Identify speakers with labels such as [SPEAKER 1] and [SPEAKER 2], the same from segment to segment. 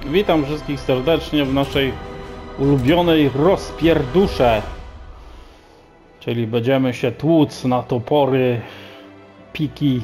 [SPEAKER 1] Witam wszystkich serdecznie w naszej ulubionej rozpierdusze. Czyli będziemy się tłuc na topory, piki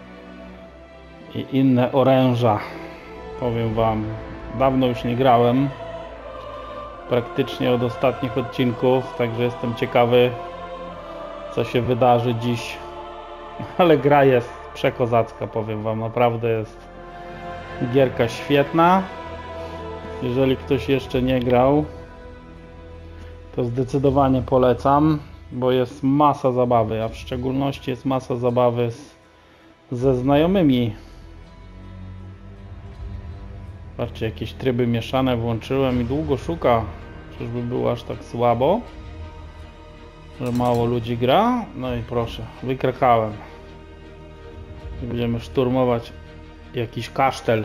[SPEAKER 1] i inne oręża. Powiem wam, dawno już nie grałem. Praktycznie od ostatnich odcinków, także jestem ciekawy, co się wydarzy dziś. Ale gra jest przekozacka, powiem wam, naprawdę jest gierka świetna. Jeżeli ktoś jeszcze nie grał, to zdecydowanie polecam, bo jest masa zabawy, a w szczególności jest masa zabawy ze znajomymi. Patrzcie, jakieś tryby mieszane włączyłem i długo szuka, czyżby było aż tak słabo, że mało ludzi gra. No i proszę, wykrakałem. Będziemy szturmować jakiś kasztel.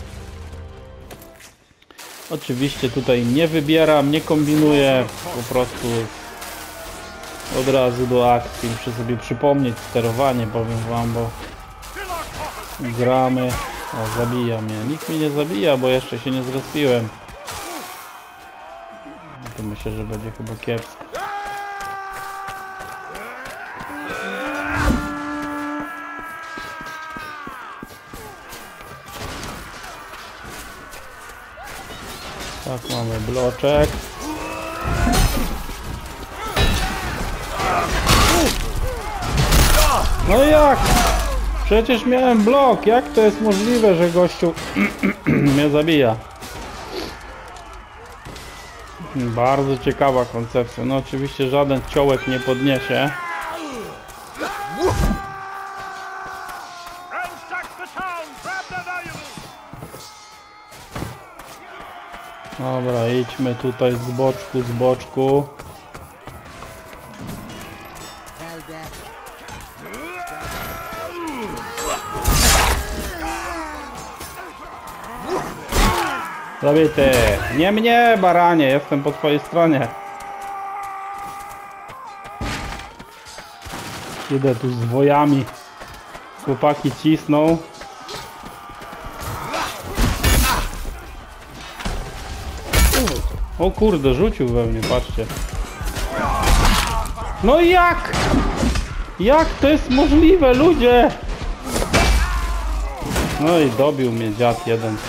[SPEAKER 1] Oczywiście tutaj nie wybieram, nie kombinuję, po prostu od razu do akcji. Muszę sobie przypomnieć sterowanie, powiem wam, bo gramy. O, zabija mnie. Nikt mnie nie zabija, bo jeszcze się nie zrespiłem. To myślę, że będzie chyba kiepsko. Tak, mamy bloczek. No jak? Przecież miałem blok. Jak to jest możliwe, że gościu mnie zabija? Bardzo ciekawa koncepcja. No oczywiście żaden ciołek nie podniesie. Dobra, idźmy tutaj z boczku. Zabity. Nie mnie, baranie, jestem po twojej stronie. Idę tu z wojami. Chłopaki cisną. O kurde, rzucił we mnie, patrzcie. No jak? Jak to jest możliwe, ludzie? No i dobił mnie dziad jeden.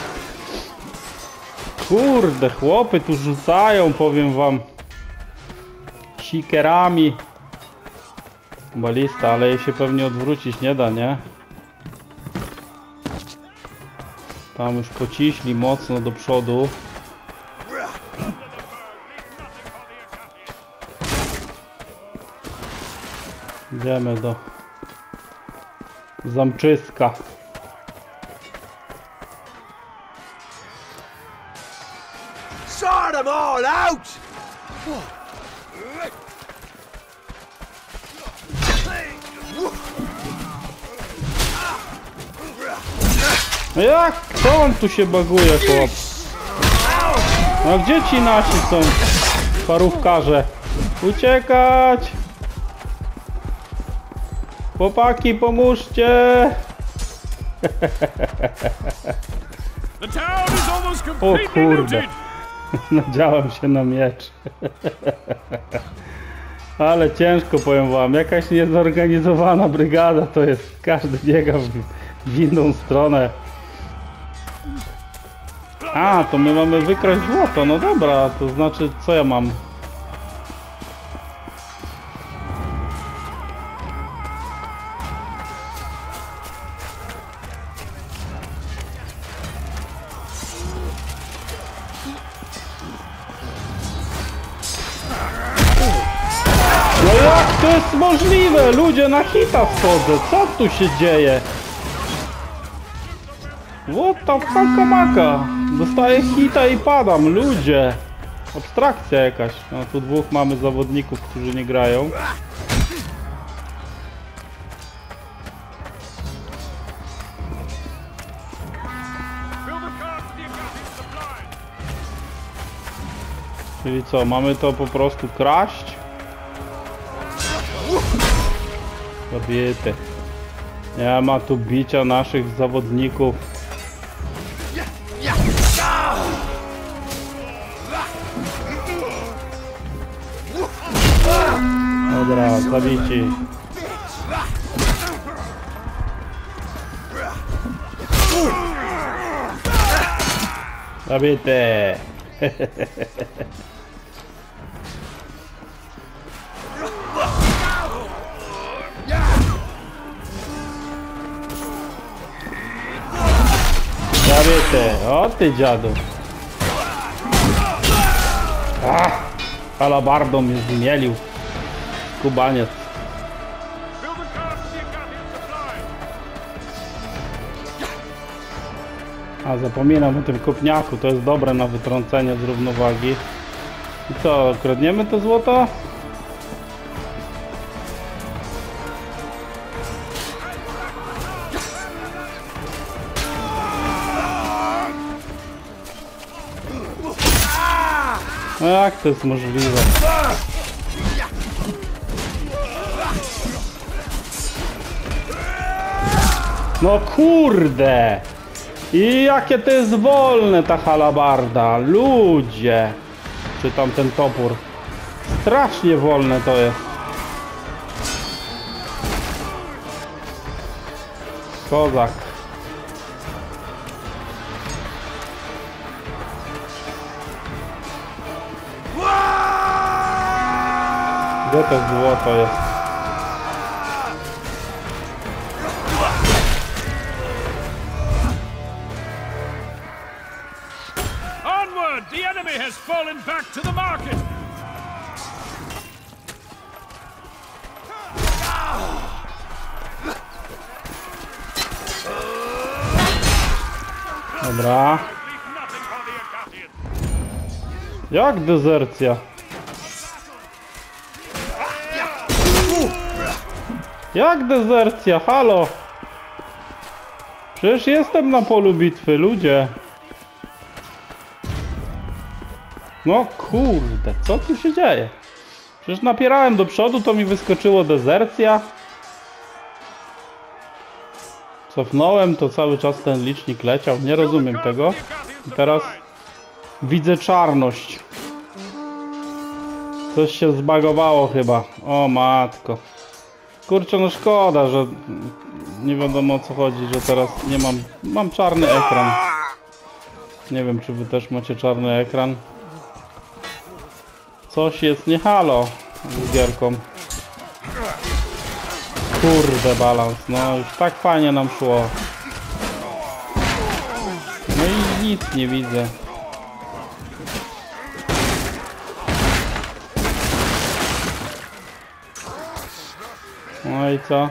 [SPEAKER 1] Kurde, chłopy tu rzucają, powiem wam, sikerami. Balista, ale jej się pewnie odwrócić nie da, nie? Tam już pociśli mocno do przodu. Idziemy do zamczyska.
[SPEAKER 2] Sort them all out!
[SPEAKER 1] No jak? Co on tu się baguje, chłop? No gdzie ci nasi są parówkarze? Uciekać! Chłopaki, pomóżcie! O kurde! Nadziałem się na miecz. Ale ciężko, powiem wam. Jakaś niezorganizowana brygada to jest. Każdy biega w inną stronę. A, to my mamy wykraść złoto. No dobra, to znaczy co ja mam? No jak to jest możliwe? Ludzie, na hita wchodzę. Co tu się dzieje? What the fuck, maka? Dostaję hita i padam. Ludzie. Abstrakcja jakaś. No tu dwóch mamy zawodników, którzy nie grają. Czyli co, mamy to po prostu kraść? Kobiety. Nie ma tu bicia naszych zawodników. Dobra, zabici. Zabity. Zabity. O ty dziadu. Halabardą mnie zmielił. Kubaniec. A zapominam o tym kopniaku, to jest dobre na wytrącenie z równowagi. I co, kradniemy to złoto? No jak to jest możliwe? No kurde! I jakie to jest wolne ta halabarda, ludzie! Czy tam ten topór? Strasznie wolne to jest. Kozak. Gdzie to złoto jest?
[SPEAKER 3] Onward! The enemy has fallen back to the market!
[SPEAKER 1] Dobra. Jak dezercja? Jak dezercja? Halo! Przecież jestem na polu bitwy, ludzie. No kurde, co tu się dzieje? Przecież napierałem do przodu, to mi wyskoczyło dezercja. Cofnąłem, to cały czas ten licznik leciał. Nie rozumiem tego. I teraz widzę czarność. Coś się zbagowało chyba. O matko. Kurczę, no szkoda, że nie wiadomo o co chodzi, że teraz nie mam czarny ekran. Nie wiem, czy wy też macie czarny ekran. Coś jest nie halo z gierką. Kurde, balans, no już tak fajnie nam szło. No i nic nie widzę. No i co?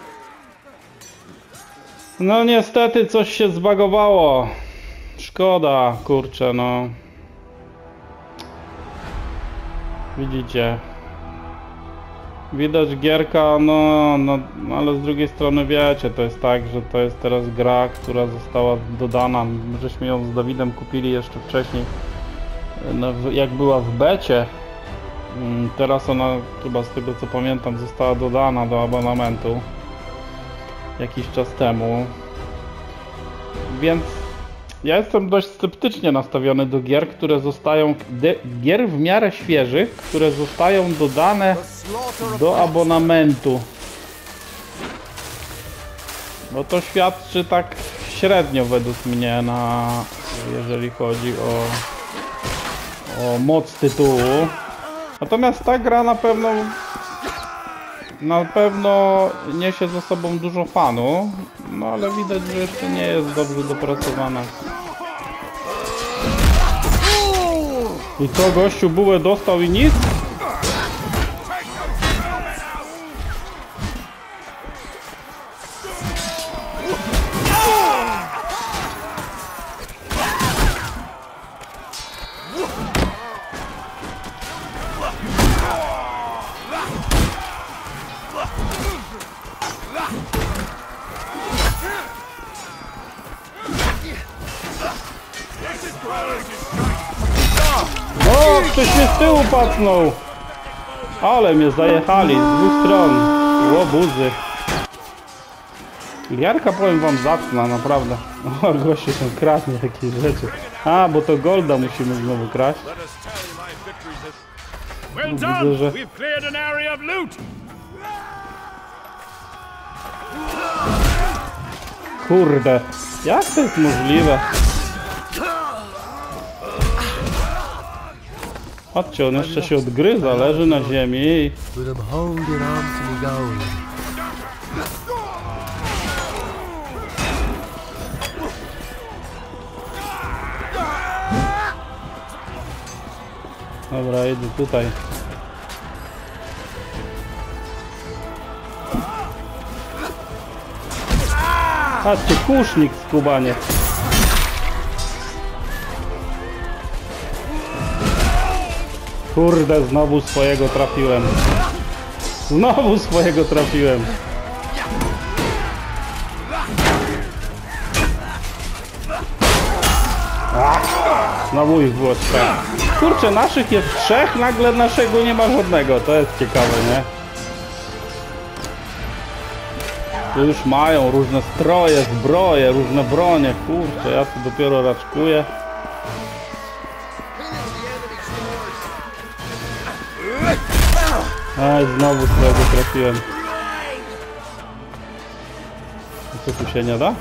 [SPEAKER 1] No niestety coś się zbagowało. Szkoda, kurczę, no. Widzicie. Widać gierka, no ale z drugiej strony wiecie, to jest tak, że to jest teraz gra, która została dodana. Żeśmy ją z Dawidem kupili jeszcze wcześniej, no, jak była w becie. Teraz ona chyba, z tego co pamiętam, została dodana do abonamentu jakiś czas temu. Więc ja jestem dość sceptycznie nastawiony do gier, które zostają, gier w miarę świeżych, które zostają dodane do abonamentu. Bo to świadczy tak średnio według mnie, jeżeli chodzi o moc tytułu. Natomiast ta gra na pewno niesie ze sobą dużo fanu, no ale widać, że jeszcze nie jest dobrze dopracowana. I co, gościu bułę dostał i nic? O, ktoś mnie z tyłu pacnął! Ale mnie zajechali z dwóch stron. Łobuzy. Gierka, powiem wam, zacna, naprawdę. O, gościu tam kradnie jakieś rzeczy. A, bo to golda musimy znowu kraść.
[SPEAKER 3] Well
[SPEAKER 1] Widzę,
[SPEAKER 3] done!
[SPEAKER 1] że...
[SPEAKER 3] We've cleared an area of loot!
[SPEAKER 1] Kurde, jak to jest możliwe? Patrzcie, on jeszcze się odgryza, leży na ziemi i...
[SPEAKER 2] With them holding on to me goal.
[SPEAKER 1] Dobra, idę tutaj. Patrzcie, kusznik skubanie. Kurde, znowu swojego trafiłem. Znowu swojego trafiłem. Znowu ich było trzech. Kurczę, naszych jest trzech, nagle naszego nie ma żadnego. To jest ciekawe, nie? Tu już mają różne stroje, zbroje, różne bronie. Kurczę, ja tu dopiero raczkuję. Aj, znowu swojego trafiłem. A co tu się nie da?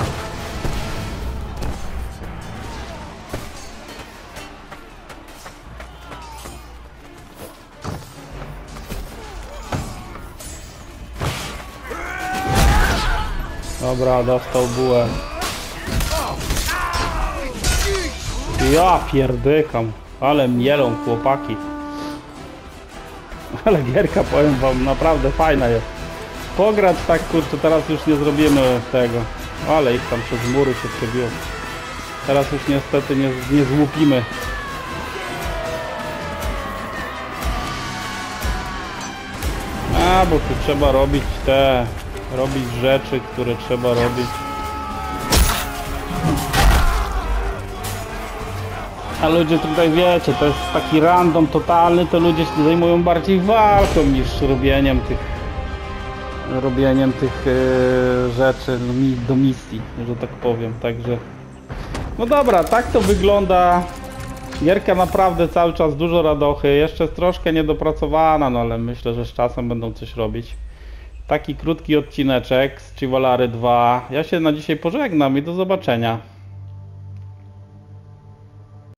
[SPEAKER 1] Dobra, dostał bułę. Ja pierdykam, ale mielą chłopaki. Ale gierka, powiem wam, naprawdę fajna jest. Pograć tak, kurczę, teraz już nie zrobimy tego. Ale ich tam przez mury się przebiło. Teraz już niestety nie złupimy. A, bo tu trzeba robić rzeczy, które trzeba robić. A ludzie tutaj, wiecie, to jest taki random totalny, to ludzie się zajmują bardziej walką niż robieniem tych rzeczy do misji, że tak powiem. Także no dobra, tak to wygląda. Gierka naprawdę cały czas dużo radochy, jeszcze jest troszkę niedopracowana, no ale myślę, że z czasem będą coś robić. Taki krótki odcineczek z Chivalry 2. Ja się na dzisiaj pożegnam i do zobaczenia.